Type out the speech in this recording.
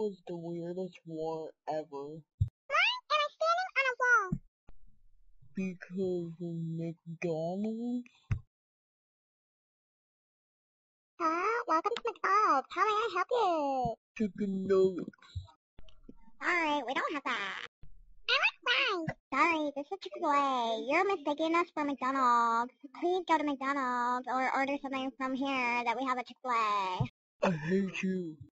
was the weirdest war ever. Why am I standing on a wall? Because of McDonald's? Welcome to McDonald's. How may I help you? Chicken nuggets. Sorry, we don't have that. I want fries. Sorry, this is Chick-fil-A. You're mistaking us for McDonald's. Please go to McDonald's or order something from here that we have at Chick-fil-A. I hate you.